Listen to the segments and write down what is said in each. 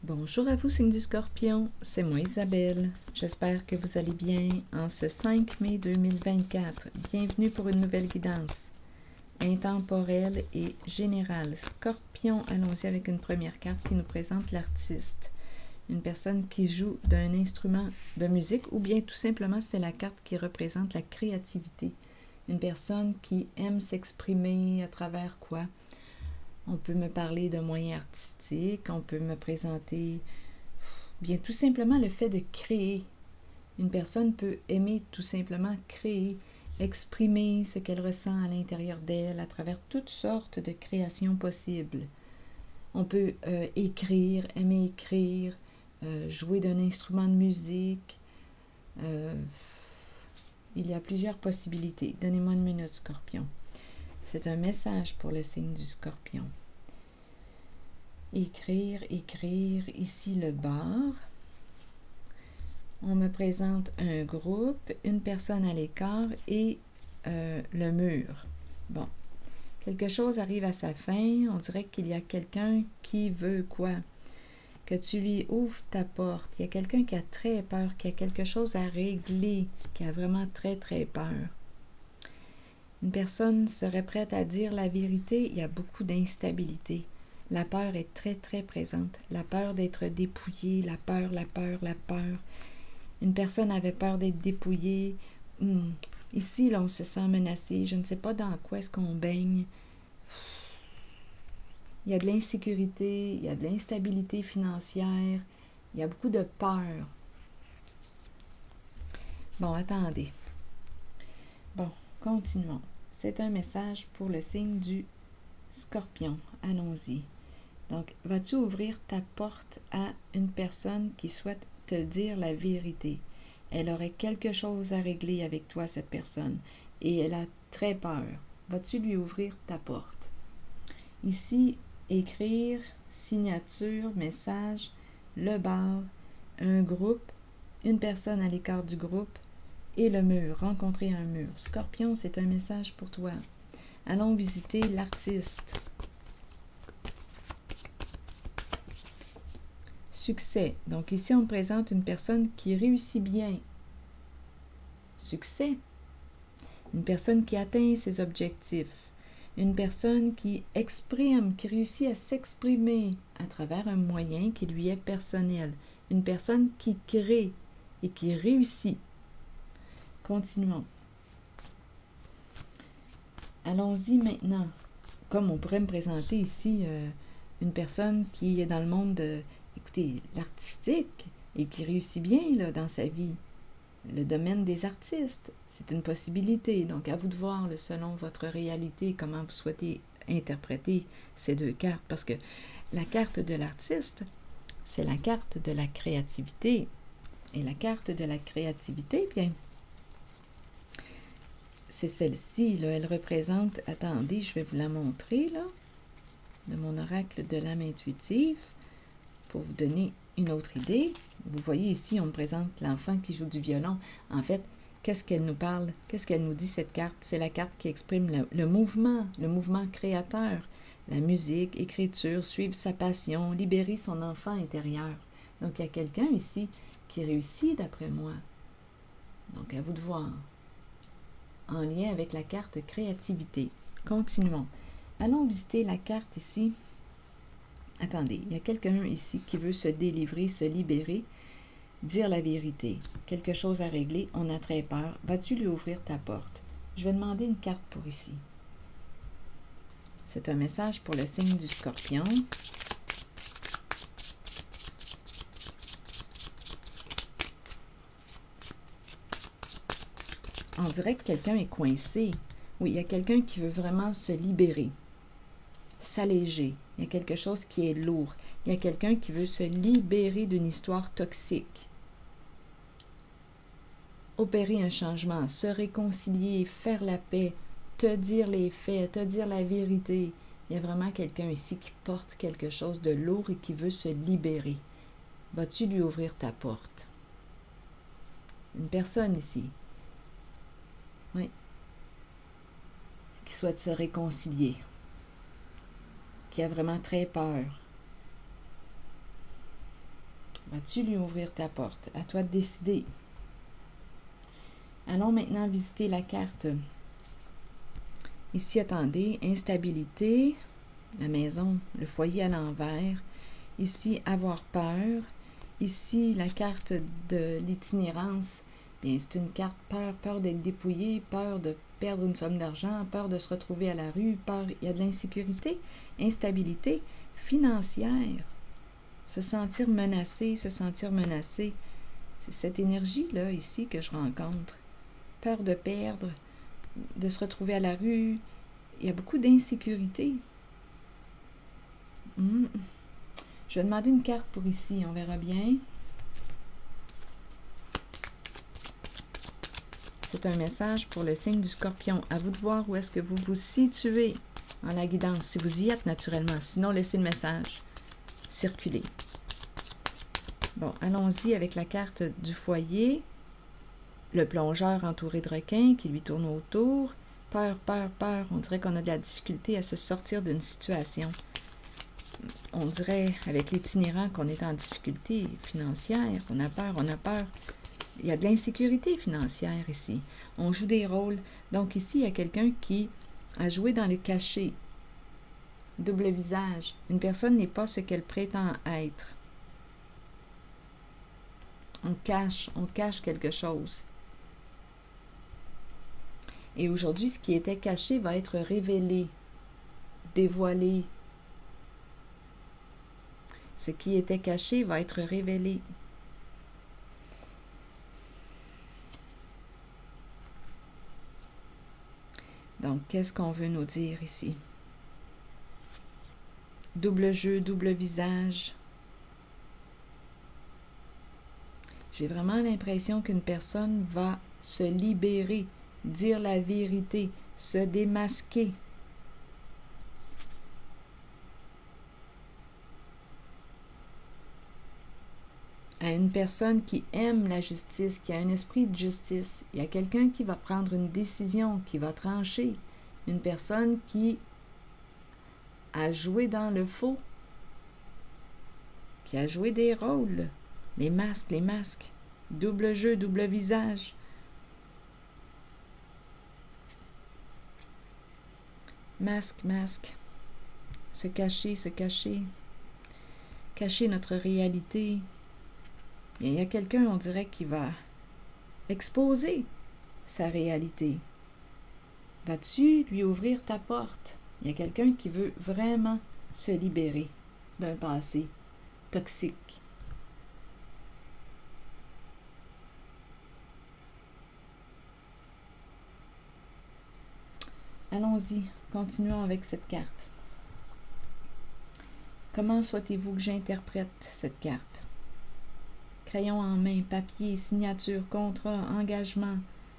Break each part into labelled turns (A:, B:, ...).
A: Bonjour à vous, signe du Scorpion, c'est moi Isabelle. J'espère que vous allez bien en ce 5 mai 2024. Bienvenue pour une nouvelle guidance intemporelle et générale. Scorpion, allons-y avec une première carte qui nous présente l'artiste. Une personne qui joue d'un instrument de musique ou bien tout simplement c'est la carte qui représente la créativité. Une personne qui aime s'exprimer à travers quoi? On peut me parler de moyens artistiques, on peut me présenter bien tout simplement le fait de créer. Une personne peut aimer tout simplement créer, exprimer ce qu'elle ressent à l'intérieur d'elle à travers toutes sortes de créations possibles. On peut écrire, aimer écrire, jouer d'un instrument de musique. Il y a plusieurs possibilités. Donnez-moi une minute, Scorpion. C'est un message pour le signe du Scorpion. Écrire, écrire. Ici, le bar. On me présente un groupe, une personne à l'écart et le mur. Bon. Quelque chose arrive à sa fin. On dirait qu'il y a quelqu'un qui veut quoi? Que tu lui ouvres ta porte. Il y a quelqu'un qui a très peur, qui a quelque chose à régler, qui a vraiment très, très peur. Une personne serait prête à dire la vérité, il y a beaucoup d'instabilité. La peur est très, très présente. La peur d'être dépouillée, la peur, la peur, la peur. Une personne avait peur d'être dépouillée. Ici, là, on se sent menacé. Je ne sais pas dans quoi est-ce qu'on baigne. Il y a de l'insécurité, il y a de l'instabilité financière. Il y a beaucoup de peur. Bon, attendez. Bon, continuons. C'est un message pour le signe du Scorpion. Allons-y. Donc, vas-tu ouvrir ta porte à une personne qui souhaite te dire la vérité? Elle aurait quelque chose à régler avec toi, cette personne, et elle a très peur. Vas-tu lui ouvrir ta porte? Ici, écrire, signature, message, le bar, un groupe, une personne à l'écart du groupe, et le mur, rencontrer un mur. Scorpion, c'est un message pour toi. Allons visiter l'artiste. Succès. Donc ici, on présente une personne qui réussit bien. Succès. Une personne qui atteint ses objectifs. Une personne qui exprime, qui réussit à s'exprimer à travers un moyen qui lui est personnel. Une personne qui crée et qui réussit. Continuons. Allons-y maintenant. Comme on pourrait me présenter ici une personne qui est dans le monde de, écoutez, l'artistique et qui réussit bien là, dans sa vie. Le domaine des artistes, c'est une possibilité. Donc, à vous de voir là, selon votre réalité, comment vous souhaitez interpréter ces deux cartes. Parce que la carte de l'artiste, c'est la carte de la créativité. Et la carte de la créativité, bien, c'est celle-ci, là, elle représente, attendez, je vais vous la montrer, là, de mon oracle de l'âme intuitive, pour vous donner une autre idée. Vous voyez ici, on me présente l'enfant qui joue du violon. En fait, qu'est-ce qu'elle nous parle? Qu'est-ce qu'elle nous dit, cette carte? C'est la carte qui exprime le mouvement créateur, la musique, écriture, suivre sa passion, libérer son enfant intérieur. Donc, il y a quelqu'un ici qui réussit, d'après moi. Donc, à vous de voir. En lien avec la carte créativité. Continuons. Allons visiter la carte ici. Attendez, il y a quelqu'un ici qui veut se délivrer, se libérer, dire la vérité. Quelque chose à régler, on a très peur. Vas-tu lui ouvrir ta porte? Je vais demander une carte pour ici. C'est un message pour le signe du Scorpion. On dirait que quelqu'un est coincé. Oui, il y a quelqu'un qui veut vraiment se libérer, s'alléger. Il y a quelque chose qui est lourd. Il y a quelqu'un qui veut se libérer d'une histoire toxique. Opérer un changement, se réconcilier, faire la paix, te dire les faits, te dire la vérité. Il y a vraiment quelqu'un ici qui porte quelque chose de lourd et qui veut se libérer. Vas-tu lui ouvrir ta porte? Une personne ici. Oui. Qui souhaite se réconcilier. Qui a vraiment très peur. Vas-tu lui ouvrir ta porte? À toi de décider. Allons maintenant visiter la carte. Ici, attendez, instabilité, la maison, le foyer à l'envers. Ici, avoir peur. Ici, la carte de l'itinérance. Bien, c'est une carte peur, peur d'être dépouillé, peur de perdre une somme d'argent, peur de se retrouver à la rue, peur, il y a de l'insécurité, instabilité financière. Se sentir menacé, se sentir menacé. C'est cette énergie-là, ici, que je rencontre. Peur de perdre, de se retrouver à la rue. Il y a beaucoup d'insécurité. Je vais demander une carte pour ici, on verra bien. C'est un message pour le signe du Scorpion. À vous de voir où est-ce que vous vous situez en la guidance, si vous y êtes naturellement. Sinon, laissez le message circuler. Bon, allons-y avec la carte du foyer. Le plongeur entouré de requins qui lui tourne autour. Peur, peur, peur. On dirait qu'on a de la difficulté à se sortir d'une situation. On dirait, avec l'itinérant, qu'on est en difficulté financière, qu'on a peur, on a peur. Il y a de l'insécurité financière ici. On joue des rôles. Donc ici, il y a quelqu'un qui a joué dans le cachet. Double visage. Une personne n'est pas ce qu'elle prétend être. On cache quelque chose. Et aujourd'hui, ce qui était caché va être révélé, dévoilé. Ce qui était caché va être révélé. Donc, qu'est-ce qu'on veut nous dire ici? Double jeu, double visage. J'ai vraiment l'impression qu'une personne va se libérer, dire la vérité, se démasquer. À une personne qui aime la justice, qui a un esprit de justice. Il y a quelqu'un qui va prendre une décision, qui va trancher. Une personne qui a joué dans le faux, qui a joué des rôles. Les masques. Double jeu, double visage. Masque. Se cacher. Cacher notre réalité. Il y a quelqu'un, on dirait, qui va exposer sa réalité. Vas-tu lui ouvrir ta porte? Il y a quelqu'un qui veut vraiment se libérer d'un passé toxique. Allons-y, continuons avec cette carte. Comment souhaitez-vous que j'interprète cette carte? Crayon en main, papier, signature, contrat, engagement.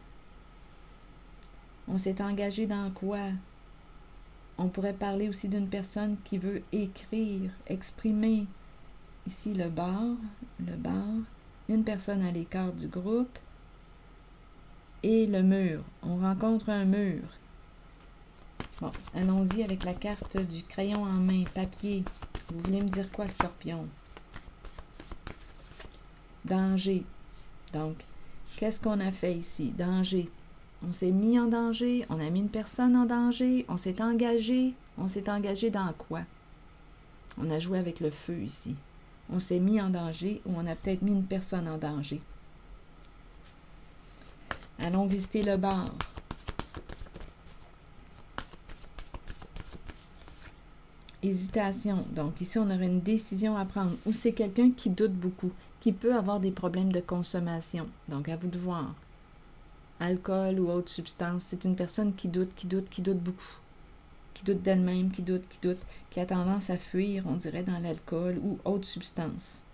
A: On s'est engagé dans quoi? On pourrait parler aussi d'une personne qui veut écrire, exprimer. Ici, le bar. Une personne à l'écart du groupe. Et le mur. On rencontre un mur. Bon, allons-y avec la carte du crayon en main, papier. Vous voulez me dire quoi, Scorpion? Danger. Donc, qu'est-ce qu'on a fait ici? Danger. On s'est mis en danger, on a mis une personne en danger, on s'est engagé. On s'est engagé dans quoi? On a joué avec le feu ici. On s'est mis en danger ou on a peut-être mis une personne en danger. Allons visiter le bar. Hésitation. Donc ici, on aurait une décision à prendre. Ou c'est quelqu'un qui doute beaucoup, qui peut avoir des problèmes de consommation. Donc, à vous de voir. Alcool ou autre substance, c'est une personne qui doute beaucoup. Qui doute d'elle-même, qui doute, qui a tendance à fuir, on dirait, dans l'alcool ou autre substance.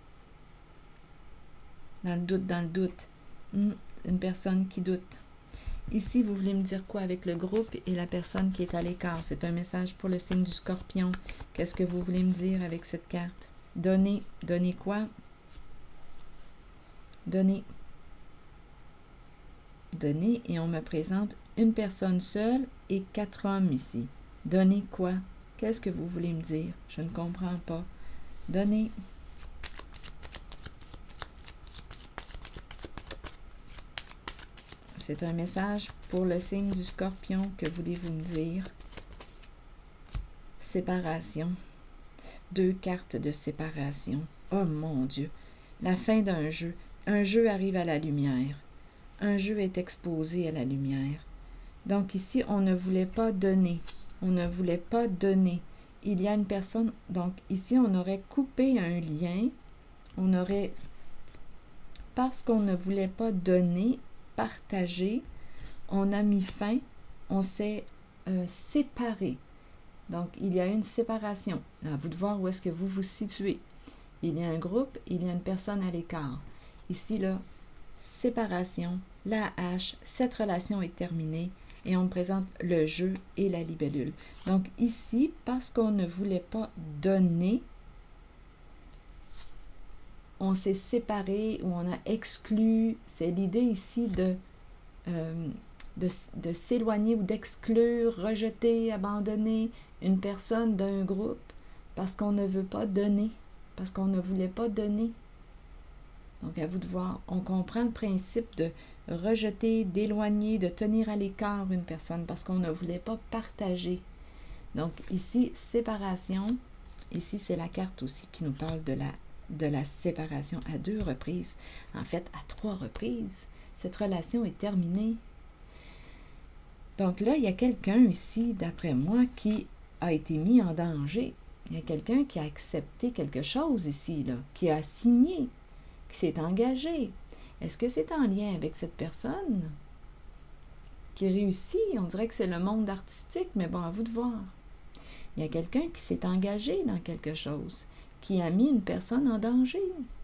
A: Dans le doute. Une personne qui doute. Ici, vous voulez me dire quoi avec le groupe et la personne qui est à l'écart? C'est un message pour le signe du Scorpion. Qu'est-ce que vous voulez me dire avec cette carte? Donner. Donner quoi? Donner. Donner, et on me présente une personne seule et 4 hommes ici. Donner quoi? Qu'est-ce que vous voulez me dire? Je ne comprends pas. Donner. C'est un message pour le signe du Scorpion. Que voulez-vous me dire? Séparation. 2 cartes de séparation. Oh mon Dieu! La fin d'un jeu. Un jeu arrive à la lumière. Un jeu est exposé à la lumière. Donc ici, on ne voulait pas donner. On ne voulait pas donner. Il y a une personne... Donc ici, on aurait coupé un lien. On aurait... Parce qu'on ne voulait pas donner, partager, on a mis fin, on s'est séparé. Donc, il y a une séparation. À vous de voir où est-ce que vous vous situez. Il y a un groupe, il y a une personne à l'écart. Ici, là, séparation, la hache, cette relation est terminée et on présente le jeu et la libellule. Donc, ici, parce qu'on ne voulait pas donner, on s'est séparé ou on a exclu. C'est l'idée ici de s'éloigner ou d'exclure, rejeter, abandonner une personne d'un groupe parce qu'on ne veut pas donner, parce qu'on ne voulait pas donner. Donc, à vous de voir, on comprend le principe de rejeter, d'éloigner, de tenir à l'écart une personne parce qu'on ne voulait pas partager. Donc, ici, séparation. Ici, c'est la carte aussi qui nous parle de la séparation à 2 reprises. En fait, à 3 reprises. Cette relation est terminée. Donc là, il y a quelqu'un ici, d'après moi, qui a été mis en danger. Il y a quelqu'un qui a accepté quelque chose ici, là, qui a signé, qui s'est engagé. Est-ce que c'est en lien avec cette personne qui réussit? On dirait que c'est le monde artistique, mais bon, à vous de voir. Il y a quelqu'un qui s'est engagé dans quelque chose, qui a mis une personne en danger,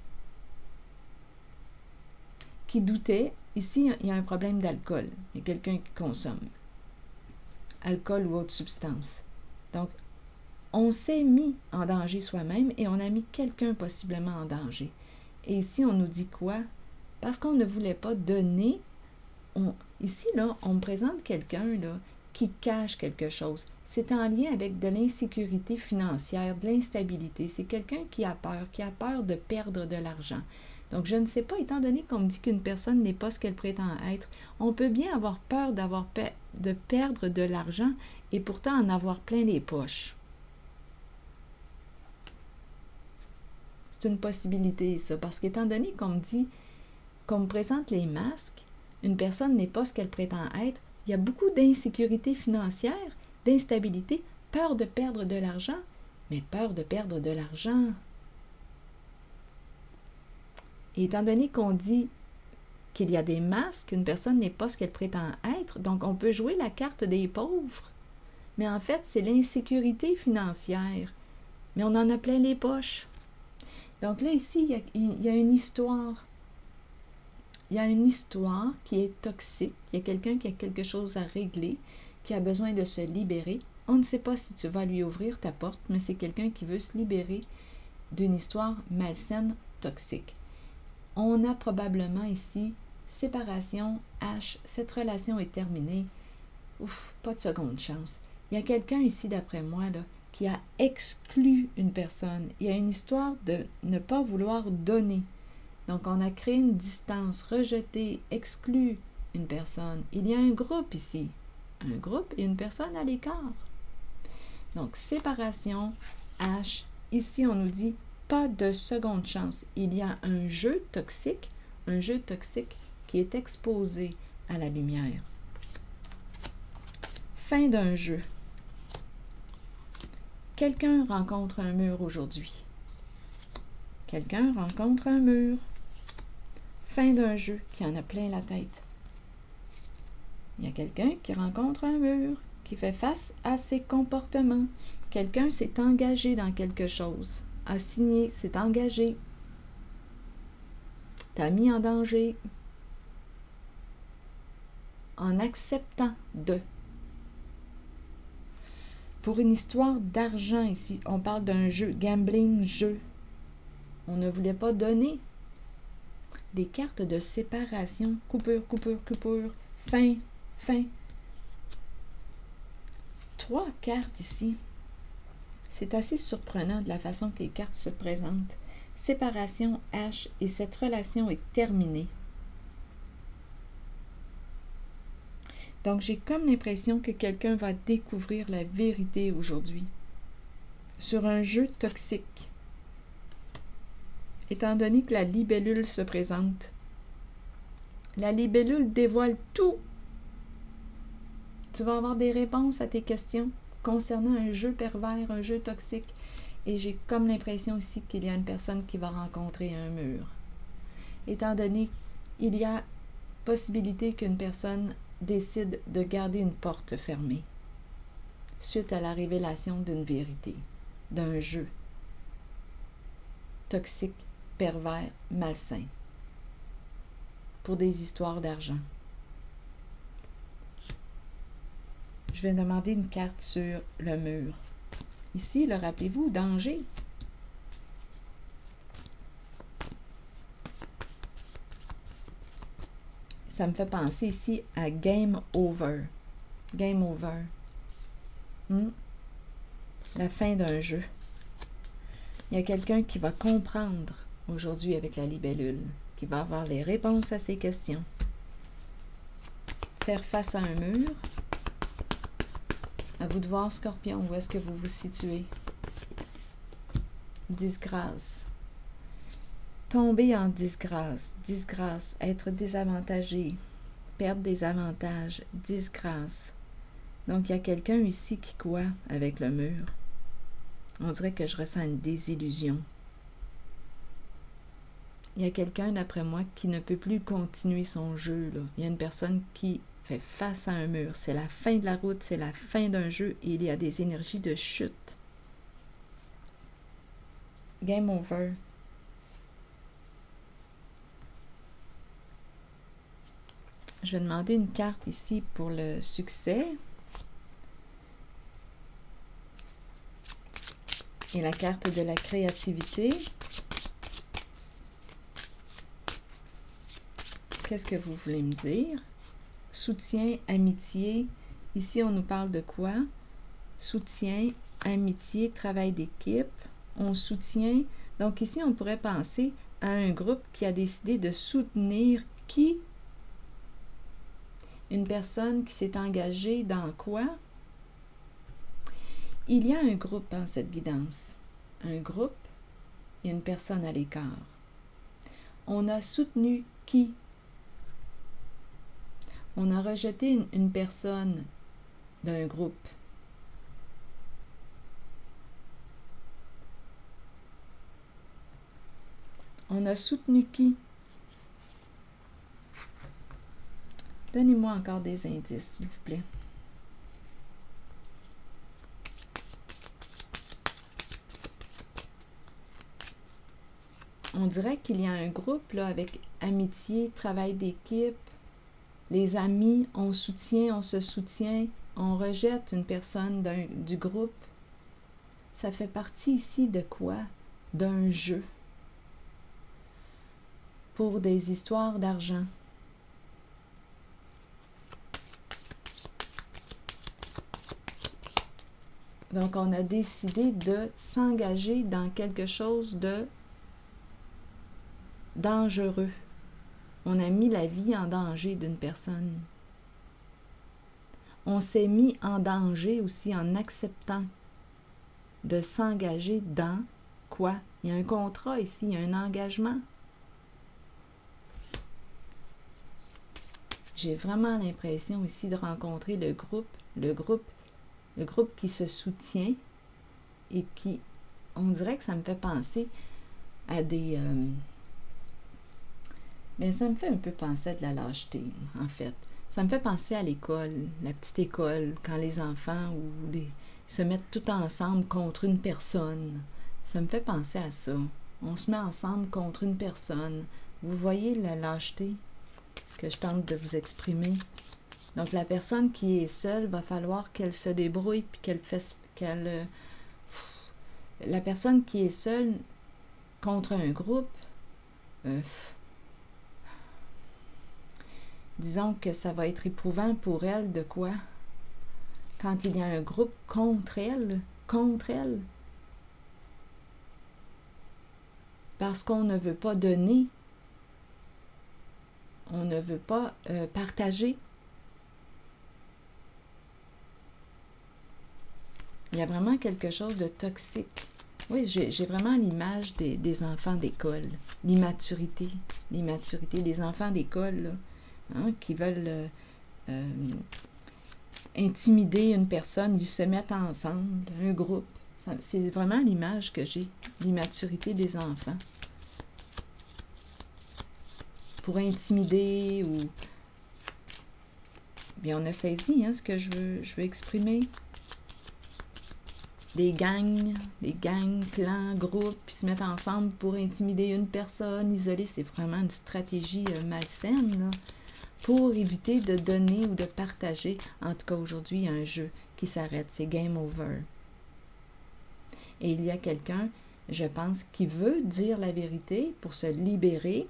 A: qui doutait. Ici, il y a un problème d'alcool. Il y a quelqu'un qui consomme alcool ou autre substance. Donc, on s'est mis en danger soi-même et on a mis quelqu'un possiblement en danger. Et ici, on nous dit quoi? Parce qu'on ne voulait pas donner, ici, là, on me présente quelqu'un là, qui cache quelque chose. C'est en lien avec de l'insécurité financière, de l'instabilité. C'est quelqu'un qui a peur de perdre de l'argent. Donc, je ne sais pas, étant donné qu'on me dit qu'une personne n'est pas ce qu'elle prétend être, on peut bien avoir peur de perdre de l'argent et pourtant en avoir plein les poches. C'est une possibilité, ça, parce qu'étant donné qu'on me dit, qu'on me présente les masques, une personne n'est pas ce qu'elle prétend être, il y a beaucoup d'insécurité financière, d'instabilité, peur de perdre de l'argent, mais peur de perdre de l'argent. Et étant donné qu'on dit qu'il y a des masques, qu'une personne n'est pas ce qu'elle prétend être, donc on peut jouer la carte des pauvres. Mais en fait, c'est l'insécurité financière. Mais on en a plein les poches. Donc là, ici, il y a une histoire. Il y a une histoire qui est toxique. Il y a quelqu'un qui a quelque chose à régler, qui a besoin de se libérer. On ne sait pas si tu vas lui ouvrir ta porte, mais c'est quelqu'un qui veut se libérer d'une histoire malsaine, toxique. On a probablement ici séparation, H, cette relation est terminée. Ouf, pas de seconde chance. Il y a quelqu'un ici, d'après moi, là, qui a exclu une personne. Il y a une histoire de ne pas vouloir donner. Donc, on a créé une distance, rejeté, exclu une personne. Il y a un groupe ici. Un groupe et une personne à l'écart. Donc, séparation, H. Ici, on nous dit pas de seconde chance. Il y a un jeu toxique qui est exposé à la lumière. Fin d'un jeu. Quelqu'un rencontre un mur aujourd'hui. Quelqu'un rencontre un mur. Fin d'un jeu qui en a plein la tête. Il y a quelqu'un qui rencontre un mur, qui fait face à ses comportements. Quelqu'un s'est engagé dans quelque chose, a signé, s'est engagé, t'a mis en danger en acceptant de. Pour une histoire d'argent ici, on parle d'un jeu, gambling, jeu. On ne voulait pas donner. Des cartes de séparation, coupure, coupure, coupure, fin, fin. 3 cartes ici. C'est assez surprenant de la façon que les cartes se présentent. Séparation, H, et cette relation est terminée. Donc, j'ai comme l'impression que quelqu'un va découvrir la vérité aujourd'hui sur un jeu toxique. Étant donné que la libellule se présente, la libellule dévoile tout. Tu vas avoir des réponses à tes questions concernant un jeu pervers, un jeu toxique. Et j'ai comme l'impression ici qu'il y a une personne qui va rencontrer un mur. Étant donné qu'il y a possibilité qu'une personne décide de garder une porte fermée suite à la révélation d'une vérité, d'un jeu toxique, pervers, malsain, pour des histoires d'argent. Je vais demander une carte sur le mur. Ici, là, rappelez-vous, danger. Ça me fait penser ici à game over. Game over. La fin d'un jeu. Il y a quelqu'un qui va comprendre aujourd'hui avec la libellule, qui va avoir les réponses à ses questions. Faire face à un mur. À vous de voir, Scorpion, où est-ce que vous vous situez. Disgrâce. Tomber en disgrâce. Disgrâce. Être désavantagé. Perdre des avantages. Disgrâce. Donc, il y a quelqu'un ici qui quoi avec le mur. On dirait que je ressens une désillusion. Il y a quelqu'un, d'après moi, qui ne peut plus continuer son jeu, là. Il y a une personne qui fait face à un mur. C'est la fin de la route, c'est la fin d'un jeu et il y a des énergies de chute. Game over. Je vais demander une carte ici pour le succès. Et la carte de la créativité. Qu'est-ce que vous voulez me dire? Soutien, amitié. Ici, on nous parle de quoi? Soutien, amitié, travail d'équipe. On soutient. Donc ici, on pourrait penser à un groupe qui a décidé de soutenir qui? Une personne qui s'est engagée dans quoi? Il y a un groupe dans cette guidance. Un groupe et une personne à l'écart. On a soutenu qui? On a rejeté une personne d'un groupe. On a soutenu qui? Donnez-moi encore des indices, s'il vous plaît. On dirait qu'il y a un groupe là, avec amitié, travail d'équipe. Les amis, on soutient, on se soutient, on rejette une personne du groupe. Ça fait partie ici de quoi? D'un jeu. Pour des histoires d'argent. Donc, on a décidé de s'engager dans quelque chose de dangereux. On a mis la vie en danger d'une personne. On s'est mis en danger aussi en acceptant de s'engager dans quoi? Il y a un contrat ici, il y a un engagement. J'ai vraiment l'impression ici de rencontrer le groupe qui se soutient et qui, on dirait que ça me fait penser à des... mais ça me fait un peu penser à de la lâcheté, en fait. Ça me fait penser à l'école, la petite école, quand les enfants se mettent tout ensemble contre une personne. Ça me fait penser à ça. On se met ensemble contre une personne. Vous voyez la lâcheté que je tente de vous exprimer? Donc, la personne qui est seule, va falloir qu'elle se débrouille puis la personne qui est seule contre un groupe, disons que ça va être éprouvant pour elle de quoi? Quand il y a un groupe contre elle, parce qu'on ne veut pas donner, on ne veut pas partager. Il y a vraiment quelque chose de toxique. Oui, j'ai vraiment l'image des enfants d'école. L'immaturité. L'immaturité des enfants d'école, là, hein, qui veulent intimider une personne, ils se mettent ensemble, un groupe. C'est vraiment l'image que j'ai. L'immaturité des enfants. Pour intimider ou... Bien, on a saisi hein, ce que je veux exprimer. Des gangs, clans, groupes, qui se mettent ensemble pour intimider une personne, isoler. C'est vraiment une stratégie malsaine, là, pour éviter de donner ou de partager. En tout cas, aujourd'hui, il y a un jeu qui s'arrête. C'est game over. Et il y a quelqu'un, je pense, qui veut dire la vérité pour se libérer.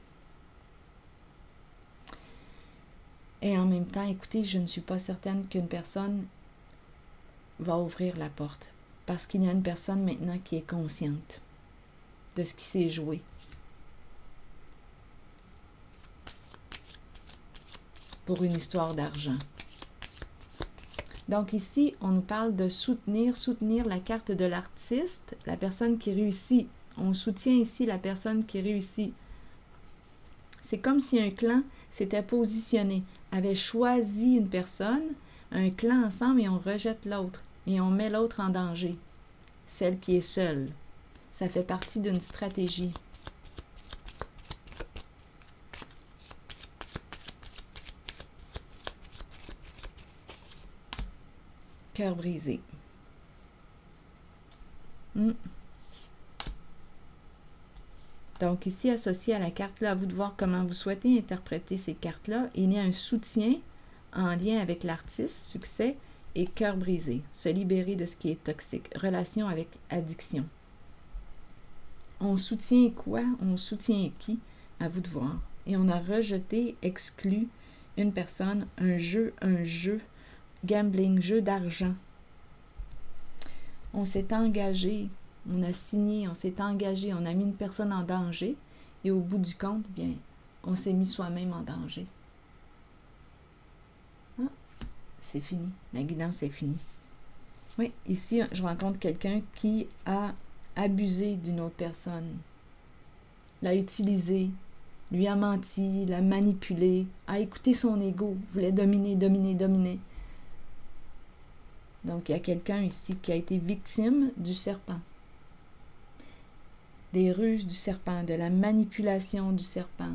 A: Et en même temps, écoutez, je ne suis pas certaine qu'une personne va ouvrir la porte. Parce qu'il y a une personne maintenant qui est consciente de ce qui s'est joué. Pour une histoire d'argent. Donc ici, on nous parle de soutenir la carte de l'artiste, la personne qui réussit. On soutient ici la personne qui réussit. C'est comme si un clan s'était positionné, avait choisi une personne, un clan ensemble, et on rejette l'autre. Et on met l'autre en danger, celle qui est seule. Ça fait partie d'une stratégie. Cœur brisé. Donc ici, associé à la carte-là, à vous de voir comment vous souhaitez interpréter ces cartes-là, il y a un soutien en lien avec l'artiste, succès, et cœur brisé, se libérer de ce qui est toxique, relation avec addiction. On soutient quoi? On soutient qui? À vous de voir. Et on a rejeté, exclu une personne, un jeu, gambling, jeu d'argent. On s'est engagé, on a signé, on s'est engagé, on a mis une personne en danger et au bout du compte, bien, on s'est mis soi-même en danger. C'est fini. La guidance est finie. Oui, ici, je rencontre quelqu'un qui a abusé d'une autre personne, l'a utilisé, lui a menti, l'a manipulé, a écouté son ego, voulait dominer. Donc, il y a quelqu'un ici qui a été victime du serpent, des ruses du serpent, de la manipulation du serpent.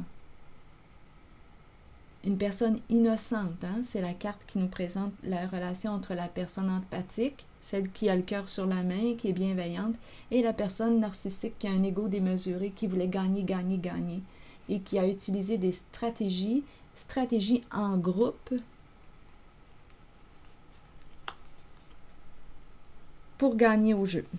A: Une personne innocente, hein? C'est la carte qui nous présente la relation entre la personne empathique, celle qui a le cœur sur la main, qui est bienveillante, et la personne narcissique qui a un ego démesuré, qui voulait gagner, et qui a utilisé des stratégies en groupe pour gagner au jeu.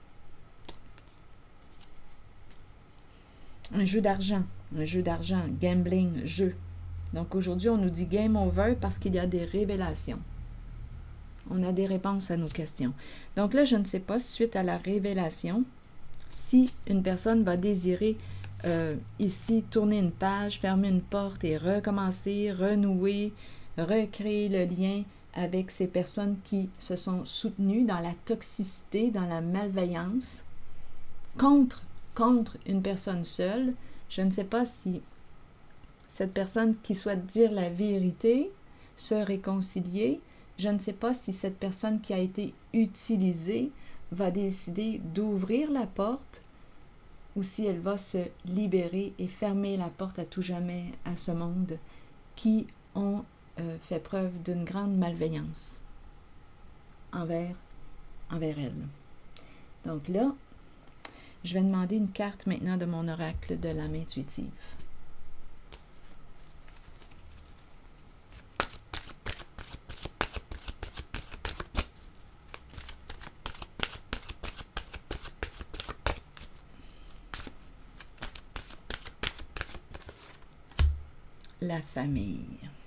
A: Un jeu d'argent, gambling, jeu. Donc aujourd'hui, on nous dit game over parce qu'il y a des révélations. On a des réponses à nos questions. Donc là, je ne sais pas, suite à la révélation, si une personne va désirer ici tourner une page, fermer une porte et recommencer, renouer, recréer le lien avec ces personnes qui se sont soutenues dans la toxicité, dans la malveillance, contre une personne seule. Je ne sais pas si cette personne qui souhaite dire la vérité, se réconcilier, je ne sais pas si cette personne qui a été utilisée va décider d'ouvrir la porte ou si elle va se libérer et fermer la porte à tout jamais à ce monde qui ont fait preuve d'une grande malveillance envers elle. Donc là, je vais demander une carte maintenant de mon oracle de l'âme intuitive. La famille.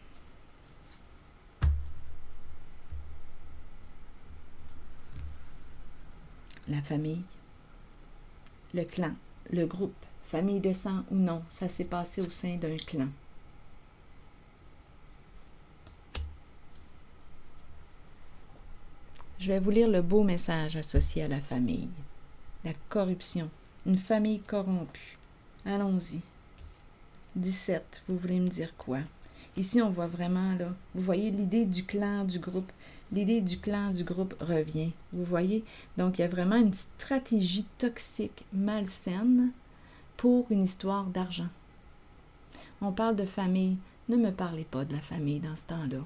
A: La famille, le clan, le groupe, famille de sang ou non, ça s'est passé au sein d'un clan. Je vais vous lire le beau message associé à la famille. La corruption. Une famille corrompue. Allons-y. 17, vous voulez me dire quoi? Ici, on voit vraiment, là, vous voyez l'idée du clan, du groupe. L'idée du clan, du groupe revient. Vous voyez? Donc, il y a vraiment une stratégie toxique, malsaine pour une histoire d'argent. On parle de famille. Ne me parlez pas de la famille dans ce temps-là.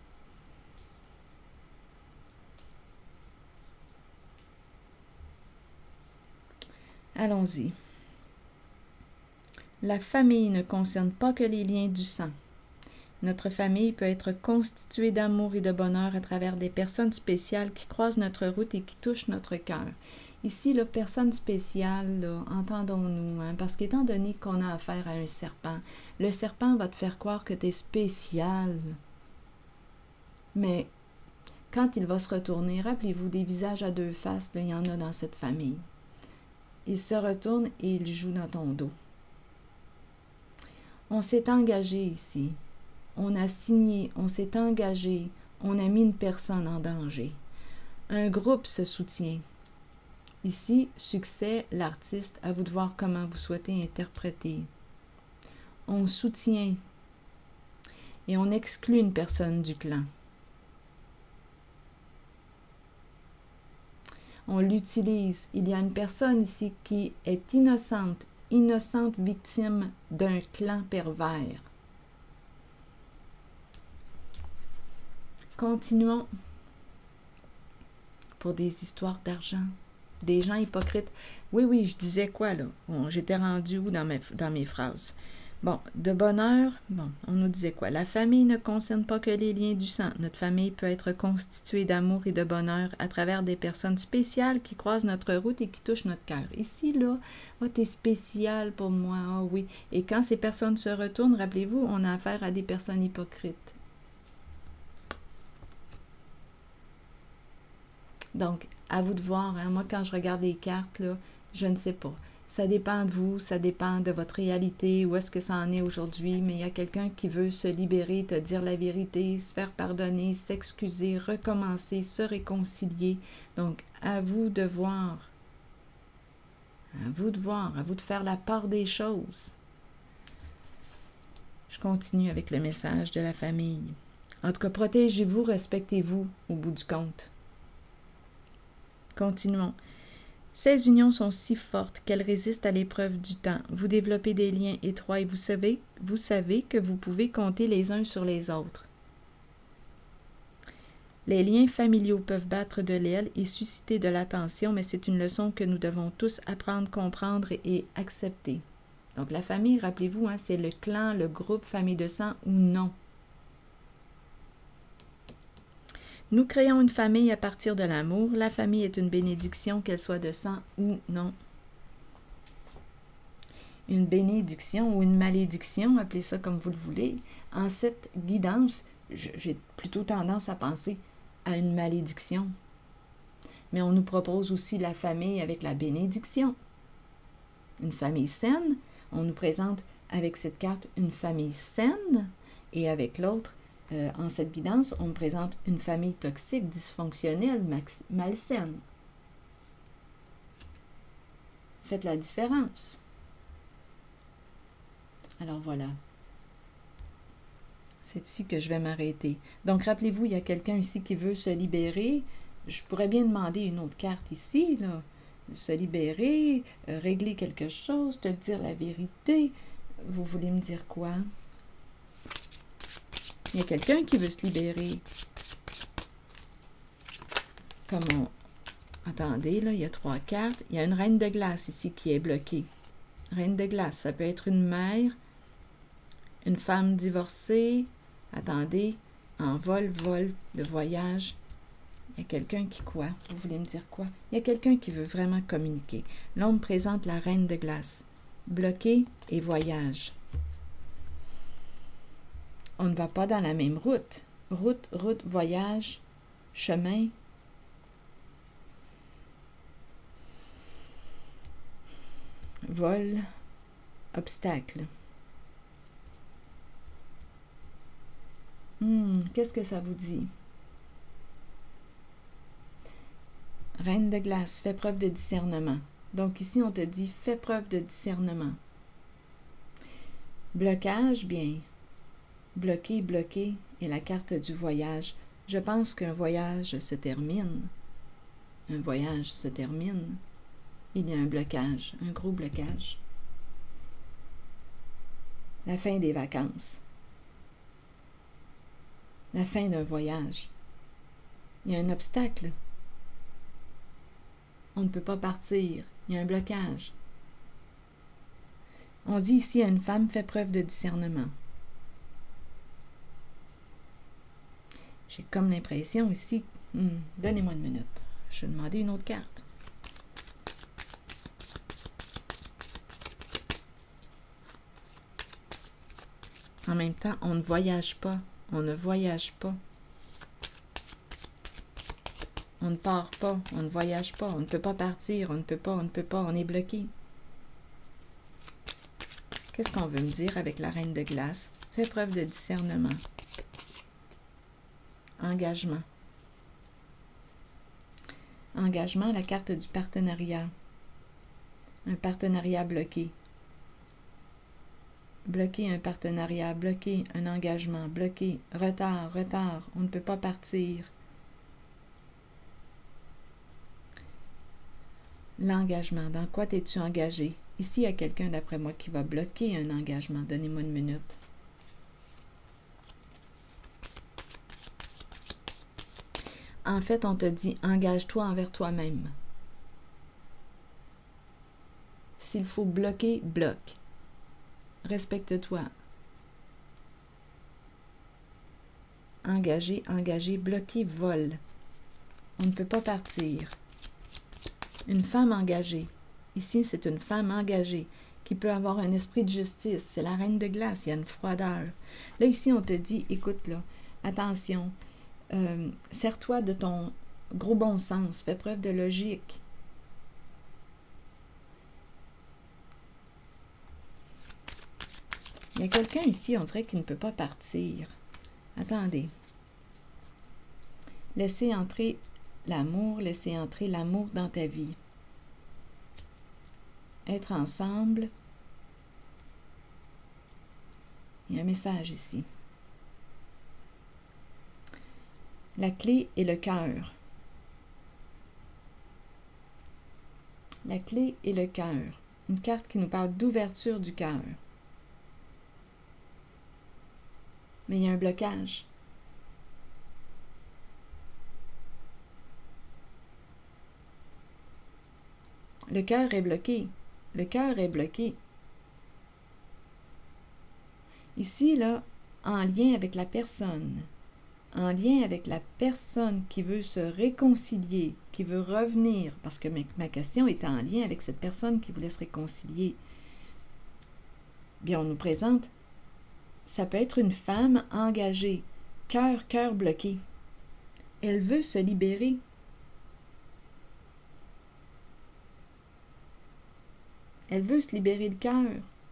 A: Allons-y. La famille ne concerne pas que les liens du sang. Notre famille peut être constituée d'amour et de bonheur à travers des personnes spéciales qui croisent notre route et qui touchent notre cœur. Ici, la personne spéciale, entendons-nous, hein, parce qu'étant donné qu'on a affaire à un serpent, le serpent va te faire croire que tu es spécial. Mais quand il va se retourner, rappelez-vous, des visages à deux faces, là, il y en a dans cette famille. Il se retourne et il joue dans ton dos. On s'est engagé ici. On a signé, on s'est engagé, on a mis une personne en danger. Un groupe se soutient. Ici, succès, l'artiste, à vous de voir comment vous souhaitez interpréter. On soutient et on exclut une personne du clan. On l'utilise. Il y a une personne ici qui est innocente victime d'un clan pervers. Continuons pour des histoires d'argent, des gens hypocrites. Oui, je disais quoi là? Bon, j'étais rendue où dans mes phrases? Bon, de bonheur, bon, on nous disait quoi? La famille ne concerne pas que les liens du sang. Notre famille peut être constituée d'amour et de bonheur à travers des personnes spéciales qui croisent notre route et qui touchent notre cœur. Ici, là, oh, t'es spécial pour moi, oh oui. Et quand ces personnes se retournent, rappelez-vous, on a affaire à des personnes hypocrites. Donc, à vous de voir, hein. Moi, quand je regarde les cartes, là, je ne sais pas. Ça dépend de vous, ça dépend de votre réalité, où est-ce que ça en est aujourd'hui, mais il y a quelqu'un qui veut se libérer, te dire la vérité, se faire pardonner, s'excuser, recommencer, se réconcilier. Donc, à vous de voir. À vous de voir, à vous de faire la part des choses. Je continue avec le message de la famille. En tout cas, protégez-vous, respectez-vous au bout du compte. Continuons. Ces unions sont si fortes qu'elles résistent à l'épreuve du temps. Vous développez des liens étroits et vous savez que vous pouvez compter les uns sur les autres. Les liens familiaux peuvent battre de l'aile et susciter de l'attention, mais c'est une leçon que nous devons tous apprendre, comprendre et accepter. Donc la famille, rappelez-vous, hein, c'est le clan, le groupe, famille de sang ou non. Nous créons une famille à partir de l'amour. La famille est une bénédiction, qu'elle soit de sang ou non. Une bénédiction ou une malédiction, appelez ça comme vous le voulez. En cette guidance, j'ai plutôt tendance à penser à une malédiction. Mais on nous propose aussi la famille avec la bénédiction. Une famille saine, on nous présente avec cette carte une famille saine et avec l'autre, en cette guidance, on me présente une famille toxique, dysfonctionnelle, malsaine. Faites la différence. Alors voilà. C'est ici que je vais m'arrêter. Donc rappelez-vous, il y a quelqu'un ici qui veut se libérer. Je pourrais bien demander une autre carte ici, là. Se libérer, régler quelque chose, te dire la vérité. Vous voulez me dire quoi? Il y a quelqu'un qui veut se libérer. Comment? Attendez, là, il y a 3 cartes. Il y a une reine de glace ici qui est bloquée. Reine de glace, ça peut être une mère, une femme divorcée. Attendez, en vol, le voyage. Il y a quelqu'un qui quoi? Vous voulez me dire quoi? Il y a quelqu'un qui veut vraiment communiquer. Là, on me présente la reine de glace. Bloquée et voyage. On ne va pas dans la même route. Route, voyage, chemin. Vol, obstacle. Qu'est-ce que ça vous dit? Reine de glace, fais preuve de discernement. Donc ici, on te dit, fais preuve de discernement. Blocage, bien. Bloqué, bloqué, et la carte du voyage. Je pense qu'un voyage se termine. Un voyage se termine. Il y a un blocage, un gros blocage. La fin des vacances. La fin d'un voyage. Il y a un obstacle. On ne peut pas partir. Il y a un blocage. On dit ici à une femme, fait preuve de discernement. J'ai comme l'impression ici, donnez-moi une minute, je vais demander une autre carte. En même temps, on ne voyage pas, on ne voyage pas. On ne part pas, on ne voyage pas, on ne peut pas partir, on ne peut pas, on est bloqué. Qu'est-ce qu'on veut me dire avec la reine de glace? Fais preuve de discernement. Engagement. Engagement, la carte du partenariat. Un partenariat bloqué. Bloqué un partenariat, bloqué un engagement, bloqué, retard, on ne peut pas partir. L'engagement, dans quoi t'es-tu engagé? Ici, il y a quelqu'un d'après moi qui va bloquer un engagement. Donnez-moi une minute. En fait, on te dit, engage-toi envers toi-même. S'il faut bloquer, bloque. Respecte-toi. Engagé, engagé, bloqué, vole. On ne peut pas partir. Une femme engagée. Ici, c'est une femme engagée qui peut avoir un esprit de justice. C'est la reine de glace, il y a une froideur. Là, ici, on te dit, écoute, là, attention, sers-toi de ton gros bon sens, fais preuve de logique. Il y a quelqu'un ici, on dirait qu'il ne peut pas partir. Attendez. Laissez entrer l'amour dans ta vie. Être ensemble. Il y a un message ici. La clé est le cœur. La clé est le cœur. Une carte qui nous parle d'ouverture du cœur. Mais il y a un blocage. Le cœur est bloqué. Le cœur est bloqué. Ici, là, en lien avec la personne. En lien avec la personne qui veut se réconcilier, qui veut revenir, parce que ma question était en lien avec cette personne qui voulait se réconcilier. Bien, on nous présente, ça peut être une femme engagée, cœur bloqué. Elle veut se libérer. Elle veut se libérer le cœur.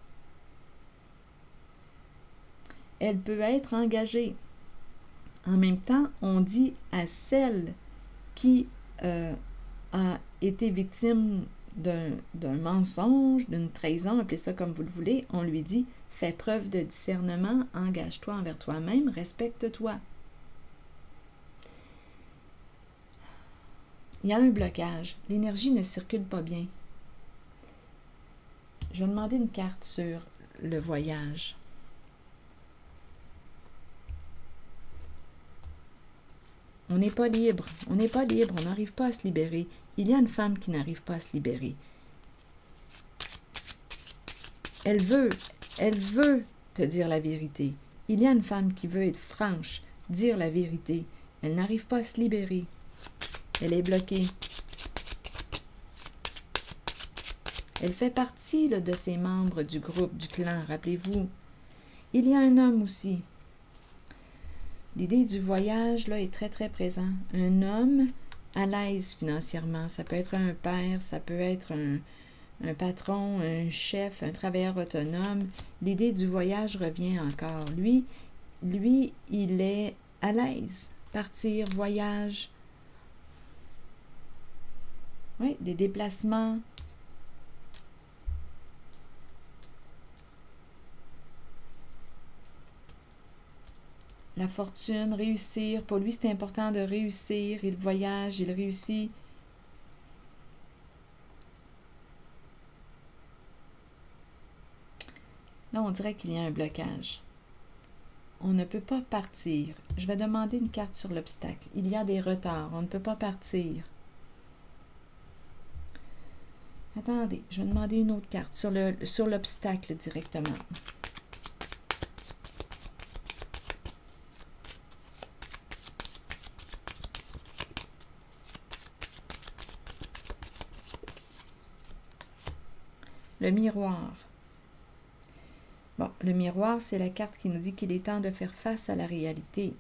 A: Elle peut être engagée. En même temps, on dit à celle qui a été victime d'un mensonge, d'une trahison, appelez ça comme vous le voulez, on lui dit « Fais preuve de discernement, engage-toi envers toi-même, respecte-toi. » Il y a un blocage. L'énergie ne circule pas bien. Je vais demander une carte sur le voyage. On n'est pas libre, on n'est pas libre, on n'arrive pas à se libérer. Il y a une femme qui n'arrive pas à se libérer. Elle veut te dire la vérité. Il y a une femme qui veut être franche, dire la vérité. Elle n'arrive pas à se libérer. Elle est bloquée. Elle fait partie là, de ces membres du groupe, du clan, rappelez-vous. Il y a un homme aussi. L'idée du voyage là, est très, très présent. Un homme à l'aise financièrement. Ça peut être un père, ça peut être un patron, un chef, un travailleur autonome. L'idée du voyage revient encore. Lui, il est à l'aise. Partir, voyage. Oui, des déplacements. La fortune, réussir. Pour lui, c'est important de réussir. Il voyage, il réussit. Là, on dirait qu'il y a un blocage. On ne peut pas partir. Je vais demander une carte sur l'obstacle. Il y a des retards. On ne peut pas partir. Attendez, je vais demander une autre carte sur l'obstacle directement. Le miroir. Bon, le miroir, c'est la carte qui nous dit qu'il est temps de faire face à la réalité.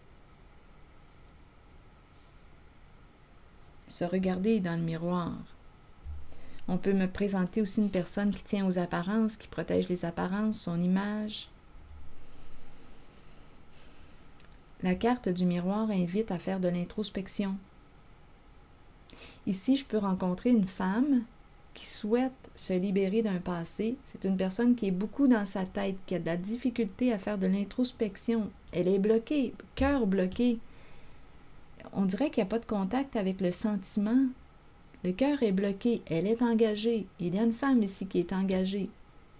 A: Se regarder dans le miroir. On peut me présenter aussi une personne qui tient aux apparences, qui protège les apparences, son image. La carte du miroir invite à faire de l'introspection. Ici, je peux rencontrer une femme qui souhaite se libérer d'un passé. C'est une personne qui est beaucoup dans sa tête, qui a de la difficulté à faire de l'introspection. Elle est bloquée, cœur bloqué. On dirait qu'il n'y a pas de contact avec le sentiment. Le cœur est bloqué, elle est engagée. Il y a une femme ici qui est engagée.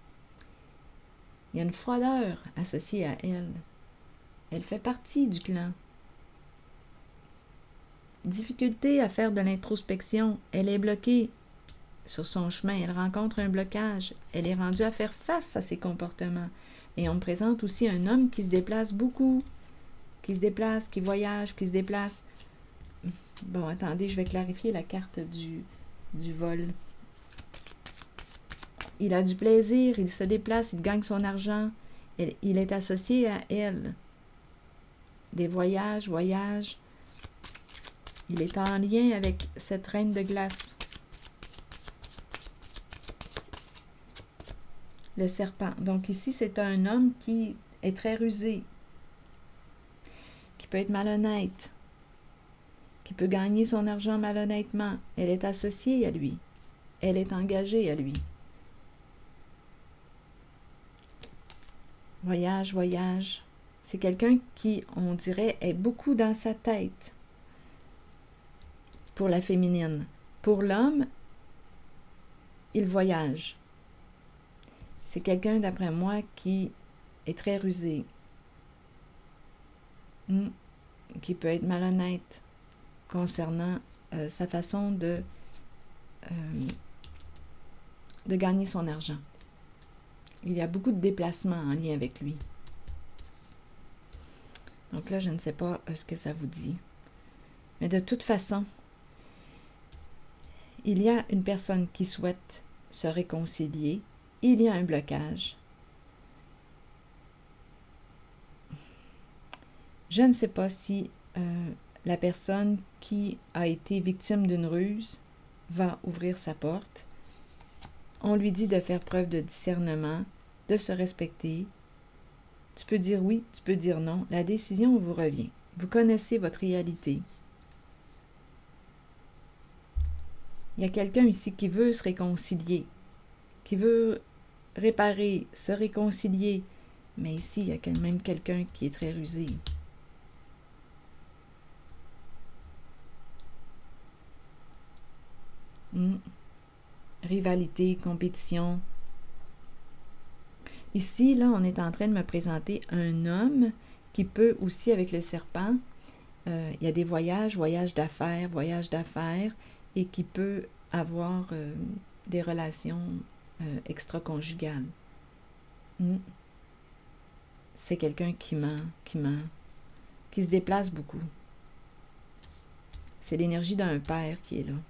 A: Il y a une froideur associée à elle. Elle fait partie du clan. Difficulté à faire de l'introspection. Elle est bloquée sur son chemin. Elle rencontre un blocage. Elle est rendue à faire face à ses comportements. Et on me présente aussi un homme qui se déplace beaucoup. Qui se déplace, qui voyage, qui se déplace. Bon, attendez, je vais clarifier la carte du vol. Il a du plaisir, il se déplace, il gagne son argent. Il est associé à elle. Des voyages. Il est en lien avec cette reine de glace. Le serpent. Donc ici, c'est un homme qui est très rusé, qui peut être malhonnête, qui peut gagner son argent malhonnêtement. Elle est associée à lui. Elle est engagée à lui. Voyage. C'est quelqu'un qui, on dirait, est beaucoup dans sa tête pour la féminine. Pour l'homme, il voyage. C'est quelqu'un, d'après moi, qui est très rusé, qui peut être malhonnête concernant sa façon de gagner son argent. Il y a beaucoup de déplacements en lien avec lui. Donc là, je ne sais pas ce que ça vous dit. Mais de toute façon, il y a une personne qui souhaite se réconcilier. Il y a un blocage. Je ne sais pas si la personne qui a été victime d'une ruse va ouvrir sa porte. On lui dit de faire preuve de discernement, de se respecter. Tu peux dire oui, tu peux dire non. La décision vous revient. Vous connaissez votre réalité. Il y a quelqu'un ici qui veut se réconcilier, qui veut réparer, se réconcilier. Mais ici, il y a quand même quelqu'un qui est très rusé. Rivalité, compétition. Ici, là, on est en train de me présenter un homme qui peut aussi, avec le serpent, il y a des voyages d'affaires, et qui peut avoir des relations extra-conjugales. C'est quelqu'un qui ment, qui se déplace beaucoup. C'est l'énergie d'un père qui est là.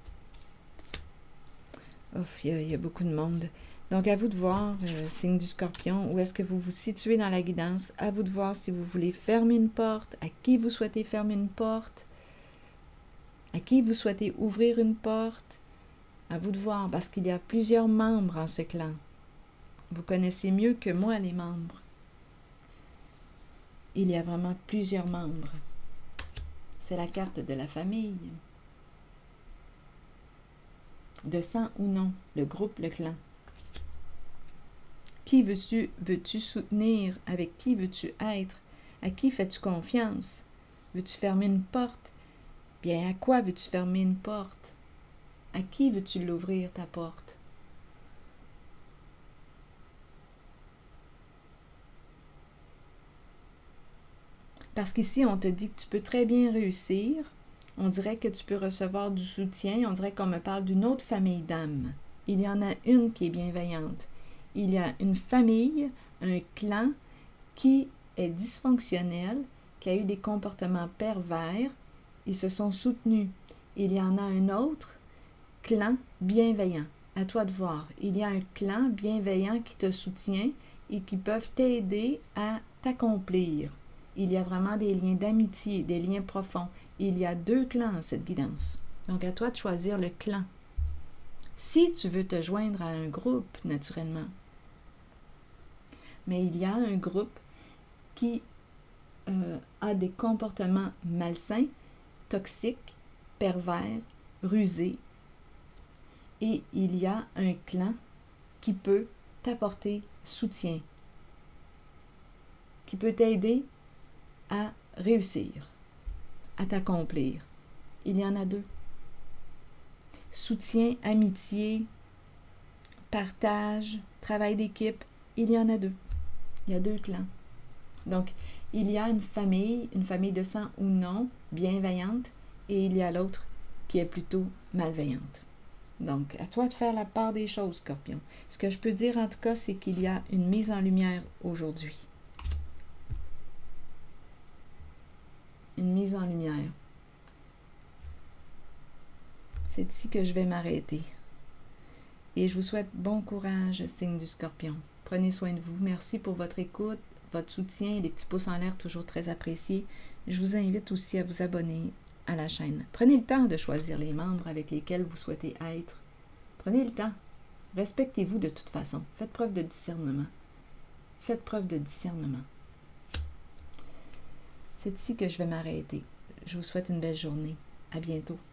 A: Ouf, il y a beaucoup de monde. Donc, à vous de voir, signe du Scorpion, où est-ce que vous vous situez dans la guidance. À vous de voir si vous voulez fermer une porte, à qui vous souhaitez fermer une porte, à qui vous souhaitez ouvrir une porte. À vous de voir, parce qu'il y a plusieurs membres en ce clan. Vous connaissez mieux que moi les membres. Il y a vraiment plusieurs membres. C'est la carte de la famille. de sang ou non, le groupe, le clan. Qui veux-tu soutenir? Avec qui veux-tu être? À qui fais-tu confiance? Veux-tu fermer une porte? Bien, à quoi veux-tu fermer une porte? À qui veux-tu l'ouvrir, ta porte? Parce qu'ici, on te dit que tu peux très bien réussir. On dirait que tu peux recevoir du soutien. On dirait qu'on me parle d'une autre famille d'âmes. Il y en a une qui est bienveillante. Il y a une famille, un clan qui est dysfonctionnel, qui a eu des comportements pervers. Ils se sont soutenus. Il y en a un autre clan bienveillant. À toi de voir. Il y a un clan bienveillant qui te soutient et qui peuvent t'aider à t'accomplir. Il y a vraiment des liens d'amitié, des liens profonds. Il y a 2 clans dans cette guidance. Donc, à toi de choisir le clan. Si tu veux te joindre à un groupe, naturellement. Mais il y a un groupe qui a des comportements malsains, toxiques, pervers, rusés. Et il y a un clan qui peut t'apporter soutien, qui peut t'aider à réussir, à t'accomplir. Il y en a 2. Soutien, amitié, partage, travail d'équipe, il y en a 2. Il y a 2 clans. Donc, il y a une famille de sang ou non, bienveillante, et il y a l'autre qui est plutôt malveillante. Donc, à toi de faire la part des choses, Scorpion. Ce que je peux dire en tout cas, c'est qu'il y a une mise en lumière aujourd'hui. Une mise en lumière. C'est ici que je vais m'arrêter. Et je vous souhaite bon courage, signe du Scorpion. Prenez soin de vous. Merci pour votre écoute, votre soutien et des petits pouces en l'air toujours très appréciés. Je vous invite aussi à vous abonner à la chaîne. Prenez le temps de choisir les membres avec lesquels vous souhaitez être. Prenez le temps. Respectez-vous de toute façon. Faites preuve de discernement. Faites preuve de discernement. C'est ici que je vais m'arrêter. Je vous souhaite une belle journée. À bientôt.